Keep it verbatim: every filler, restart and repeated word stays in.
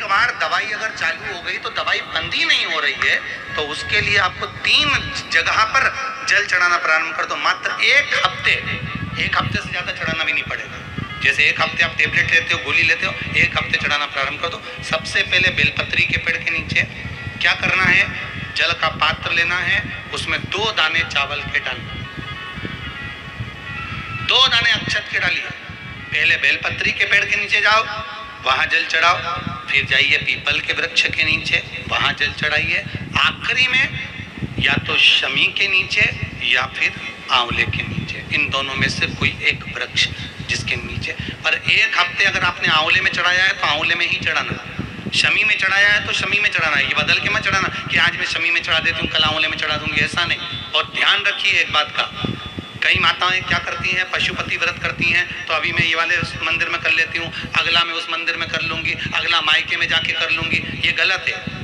बार दवाई अगर चालू हो गई तो दवाई बंद ही नहीं हो रही है, तो उसके लिए आपको तीन जगह पर जल चढ़ाना प्रारंभ कर दो। मात्र एक हफ्ते, एक हफ्ते से ज्यादा चढ़ाना भी नहीं पड़ेगा। जैसे एक हफ्ते आप टेबलेट लेते हो, गोली लेते हो, एक हफ्ते चढ़ाना प्रारंभ कर दो। सबसे पहले बेलपत्री के पेड़ के नीचे क्या करना है, जल का पात्र लेना है, उसमें दो दाने चावल के डालना, दो दाने अक्षत के डालिए। पहले बेलपत्री के पेड़ के नीचे जाओ, वहां जल चढ़ाओ, फिर जाइए पीपल के वृक्ष के नीचे, वहां जल चढ़ाइए, आखिरी में या तो शमी के नीचे या फिर आंवले के नीचे, इन दोनों में से कोई एक वृक्ष जिसके नीचे। पर एक हफ्ते अगर आपने आंवले में चढ़ाया है तो आंवले में ही चढ़ाना, शमी में चढ़ाया है तो शमी में चढ़ाना है। ये बदल के मत चढ़ाना कि आज मैं शमी में चढ़ा देती हूँ, कल आंवले में चढ़ा दूंगी, ऐसा नहीं। और ध्यान रखिए एक बात का, कई माताएं क्या करती हैं, पशुपति व्रत करती हैं, तो अभी मैं ये वाले मंदिर में कर लेती हूँ, अगला मैं उस मंदिर में कर लूंगी, अगला मायके में जाके कर लूंगी, ये गलत है।